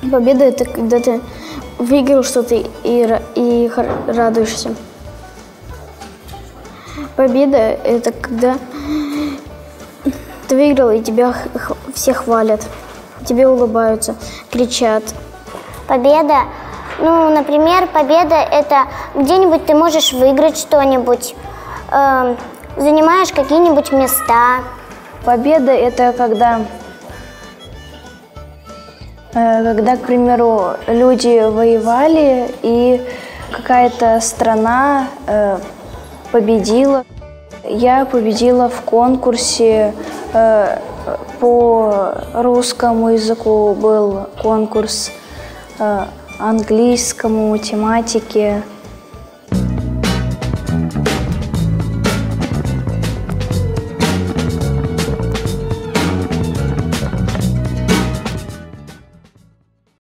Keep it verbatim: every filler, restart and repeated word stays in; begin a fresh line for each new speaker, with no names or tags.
Победа – это когда ты выиграл что-то и, и радуешься. Победа – это когда ты выиграл, и тебя все хвалят, тебе улыбаются, кричат.
Победа, ну, например, победа – это где-нибудь ты можешь выиграть что-нибудь, э, занимаешь какие-нибудь места.
Победа – это когда, э, когда, к примеру, люди воевали, и какая-то страна э, победила. Я победила в конкурсе э, по русскому языку, был конкурс, э, английскому, математике.